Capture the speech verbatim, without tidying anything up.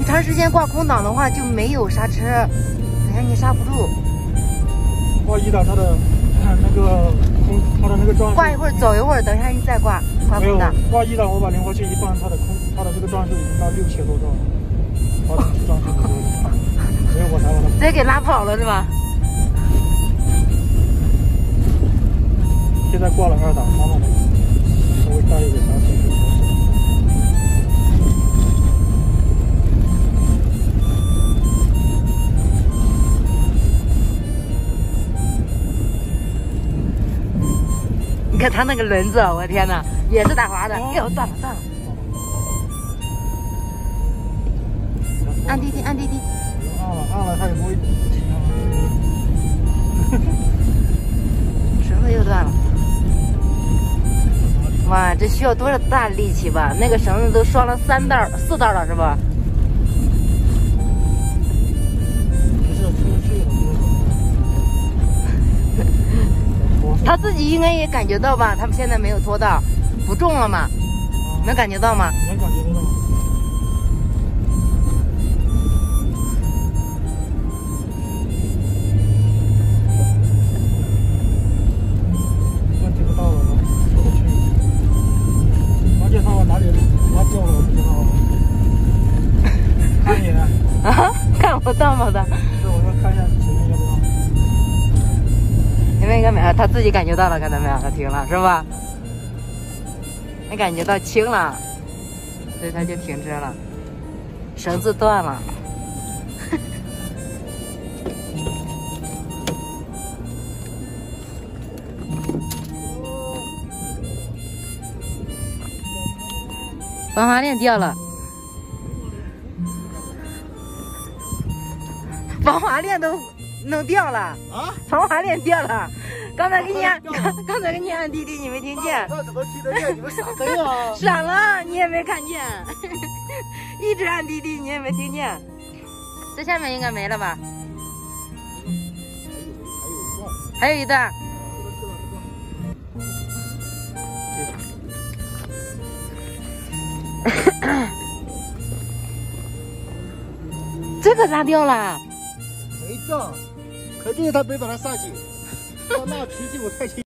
长时间挂空挡的话就没有刹车，等下你刹不住。 挂一档它的那个空，它的那个转速。 挂一会儿，走一会儿，等一下你再挂挂空档。 挂一档，我把灵活器一放，它的空，它的这个转速已经到六千多转了，发动机转速很多了，所以我才把它直接给拉跑了是吧？ 现在挂了二档，慢慢的稍微带一点刹车。 你看它那个轮子，我的天哪，也是打滑的。哎呦，断了断了！按滴滴，按滴滴。 按了按了，它也不会紧啊。 绳子又断了。哇，这需要多少大力气吧？那个绳子都拴了三道、四道了，是吧？ 不是，出去了。 他自己应该也感觉到吧？他们现在没有拖到，不重了嘛？能感觉到吗？ 能感觉得到。问题不大了，过得去。关键他往哪里拉掉了，我不知道。看你呢？ 啊？看不到吗？的。 是，我要看一下前面要不要。 前面应该没有，他自己感觉到了，看到没有？他停了，是吧？没感觉到轻了，所以他就停车了。绳子断了。防滑链掉了，防滑链都弄掉了啊！防滑链掉了，刚才给你按，刚刚才给你按滴滴，你没听见？ 那怎么听得见？你们傻灯啊！ 闪了，你也没看见，一直按滴滴，你也没听见。这下面应该没了吧？还有一段。这个拉掉了， 没掉，肯定他没把它刹紧。那脾气我太轻。